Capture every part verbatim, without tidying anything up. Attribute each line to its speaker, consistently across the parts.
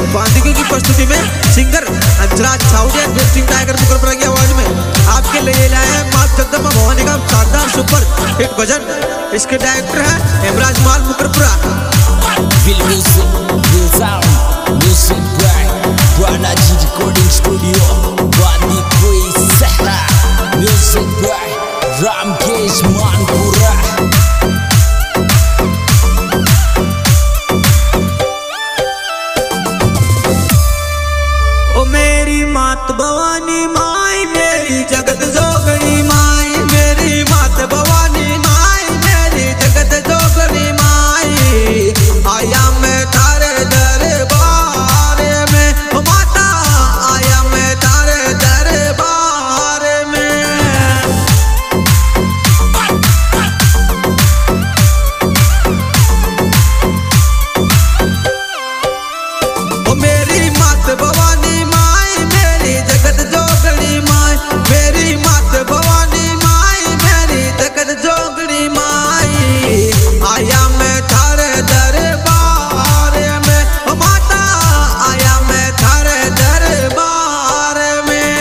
Speaker 1: बांधियों की प्रस्तुति में सिंगर अंजला चावड़िया बेस्टिंग टाइगर मुकरपुरा की आवाज में आपके लिए लाए हैं मां जगदम्बा भवानी का शानदार सुपर हिट भजन। इसके डायरेक्टर है हेमराज माल मुकरपुरा।
Speaker 2: रामकेश मानपुरा।
Speaker 1: ओ मेरी मात भवानी माई मेरी जगत जोगणी माई, मेरी मात भवानी माई मेरी जगत जोगणी माई, आया मैं तारे दरबार में, ओ माता आया मैं तारे दरबार में। ओ मेरी मात भवानी माई मेरी जगत जोगणी माई, मेरी मात भवानी माई मेरी जगत जोगणी माई, आया मैं थारे दरबार में, ओ माता आया मैं थारे दरबार में।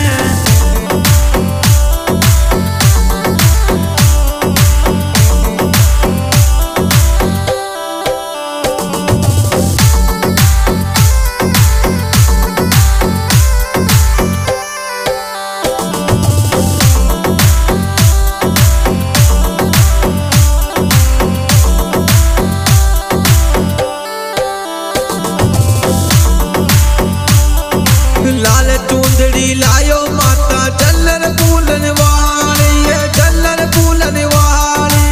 Speaker 1: लाल चूंदड़ी लायो माता जल्लर फूलन वाली, ये जल्लर फूलन वाली।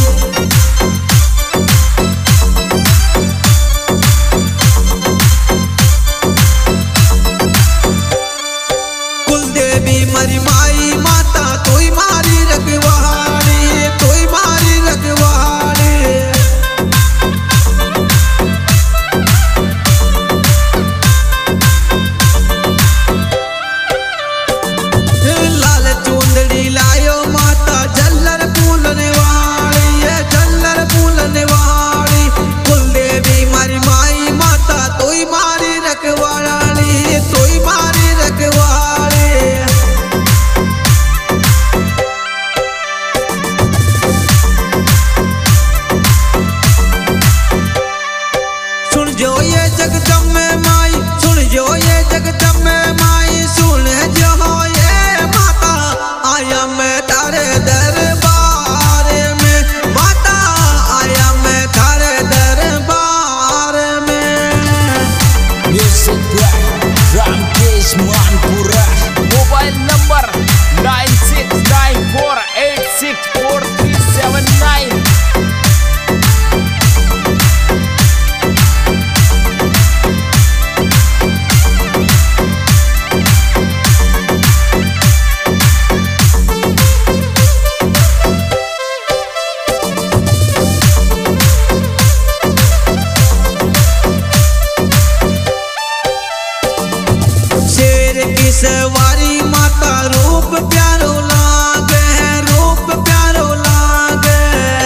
Speaker 1: कुलदेवी मरी माई माता तोई मारी रखवाली, तोई मारी रखवाली। लाल चूंदड़ी लायो माता जल्लर फूलन वाली, ये जल्लर फूलन वाली। कुलदेवी मारी माई माता तोई मारी रखवाली, तोई मारी रखवाली। सुन जो ये जगदम्बे माई, सुन जो ये जगदम्बे माई, सुन जो ये माता आया मैं तारे दरबार में, माता आया मैं तारे दरबार में।
Speaker 2: Ramkesh Manpura. Mobile number nine six nine four eight six four three seven nine.
Speaker 1: शेर की सवारी माता रूप प्यारो लागे, रूप प्यारो लागे।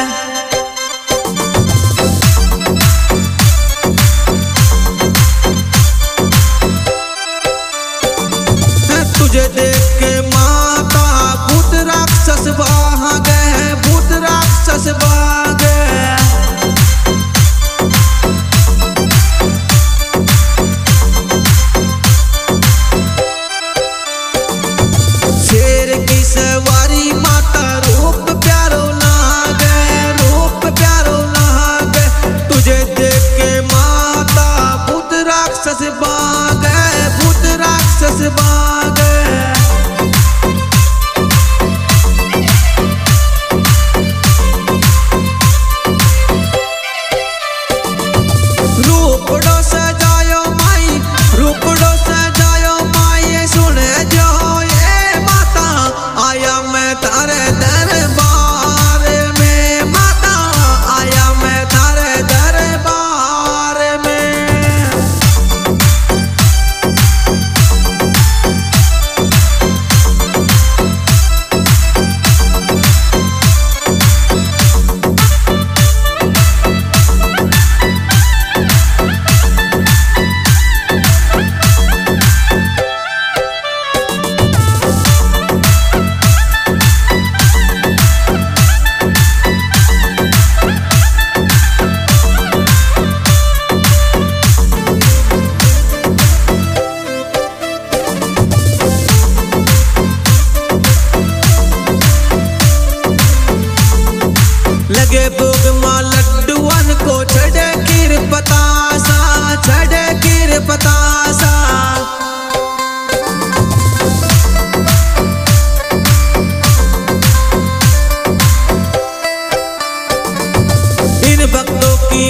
Speaker 1: तुझे देख के माता भूत राक्षस भागे, भूत राक्षस भागे। शेर की सवारी माता रूप प्यारो लागे, रूप प्यारो लागे। तुझे देख के माता भूत राक्षस भागे, भूत राक्षस भागे।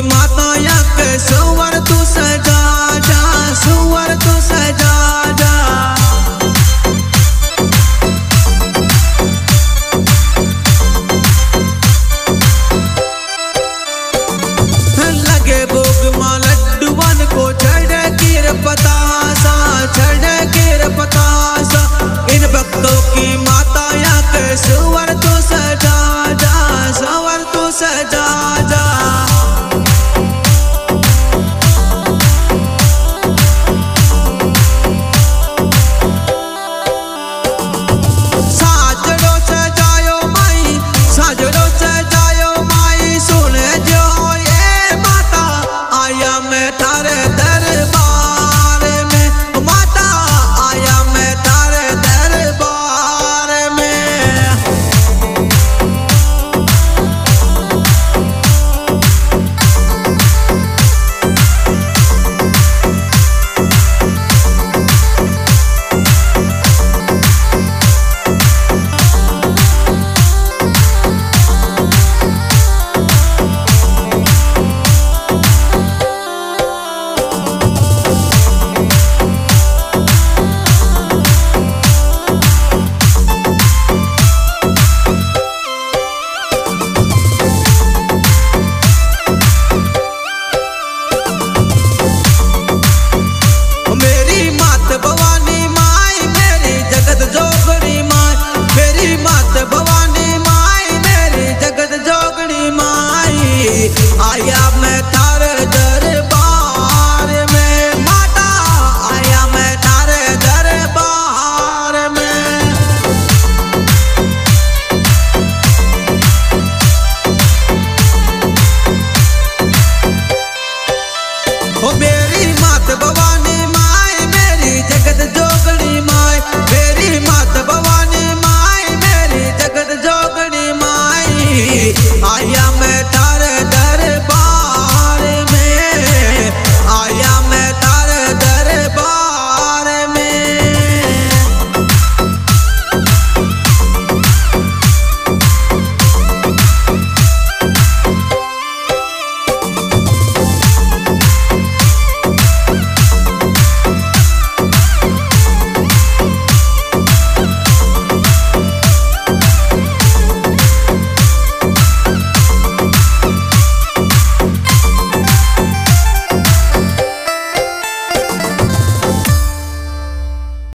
Speaker 1: माता या के सवर